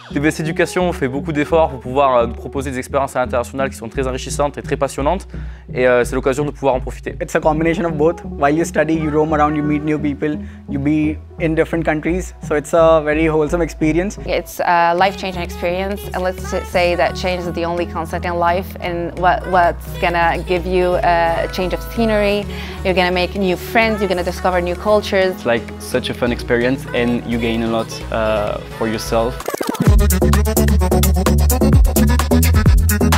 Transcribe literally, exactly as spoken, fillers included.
T B S Education fait beaucoup d'efforts pour pouvoir nous proposer des expériences internationales qui sont très enrichissantes et très passionnantes, et euh, c'est l'occasion de pouvoir en profiter. It's a combination of both. While you study, you roam around, you meet new people, you be in different countries, so it's a very wholesome experience. It's a life-changing experience, and let's say that change is the only constant in life, and what, what's gonna give you a change of scenery, you're gonna make new friends, you're gonna discover new cultures. It's like such a fun experience, and you gain a lot uh, for yourself.